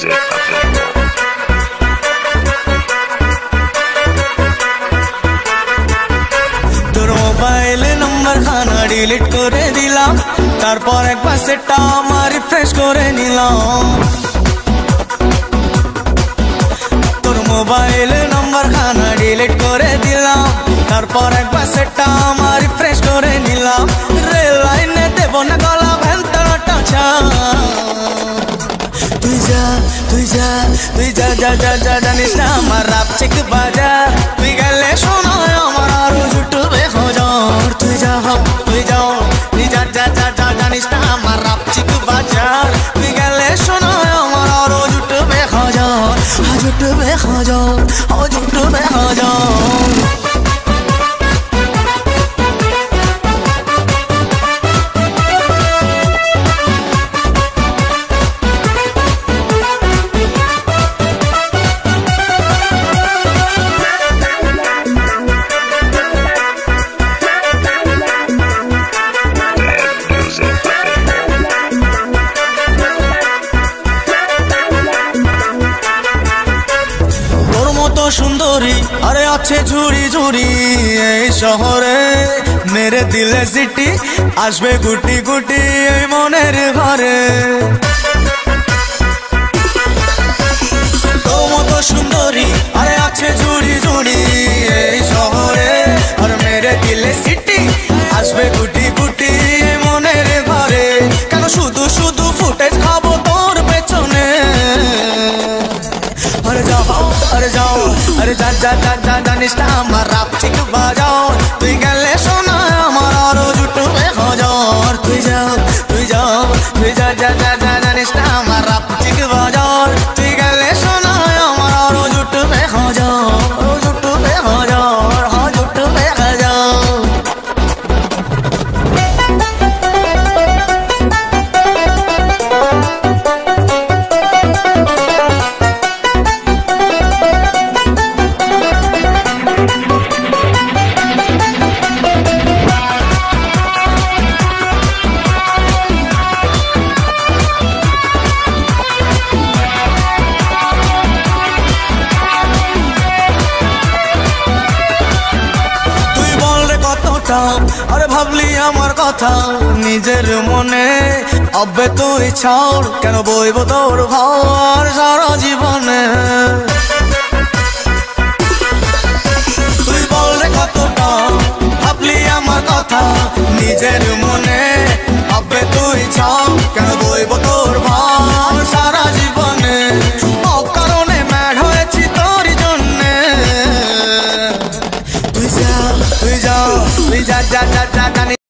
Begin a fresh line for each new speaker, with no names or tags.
music available.
তোর মোবাইলে নম্বর খানা ডিলিট করে দিলাম, তারপর একবার সেটটা আমার রিফ্রেশ করে নিলাম। তোর মোবাইলে নম্বর খানা ডিলিট করে দিলাম, তারপর একবার সেটটা আমার রিফ্রেশ করে নিলাম। রেল লাইনে দেব না গলা ভেন্তাটা ছা, তুই যা তুই যা তুই যা যা যা যা জানিস না আমার রাপচিক বাজার, তুই গেলে শোনায় আমার আরো জুটবে হজর। তুই যা তুই যাও তুই যা যা যা যা জানিস না আমার রাপচিক বাজার, তুই গেলে শোনায় আমার আরো জুটবে হজর, জুটবে হজর, জুটবে হজর। সুন্দরী আরে আছে ঝুড়ি ঝুড়ি এই শহরে, মেরে দিলে সিটি আসবে গুটি গুটি এই মনের ঘরে। তোর মতো সুন্দরী আরে আছে ঝুড়ি ঝুড়ি এই শহরে, আর মেরে দিলে সিটি আসবে গুটি গুটি এই মনের ঘরে। কেন শুধু শুধু ফুটেজ খাবো তোর পেছনে, আরে যাও আরে যাও আরে যা যা যা যা জানিস না আমার রাপচিক বাজাও, তুই গেলে শোনায় আমার আরো জুটবে হজর। তুই যাও তুই যাও তুই যা যা যা যা জানিস না আমার রাপচিক বাজার, তুই গেলে শোনায় আমার আরো জুটবে হজর, জুটবে হজর, জুটবে হজর। আরে ভাবলি আমার কথা নিজের মনে, আবে তুই ছাড় কেন বইব তোর ভার সারা জীবনে। তুই বল রে কতটা ভাবলি আমার কথা নিজের মনে, আবে তুই ছাড় কেন বইব তোর ভার সারা জীবনে। অকারণে ম্যাড হয়েছি তোর জন্যে, তুই যা তুই যা তুই যা যা যা যা জানি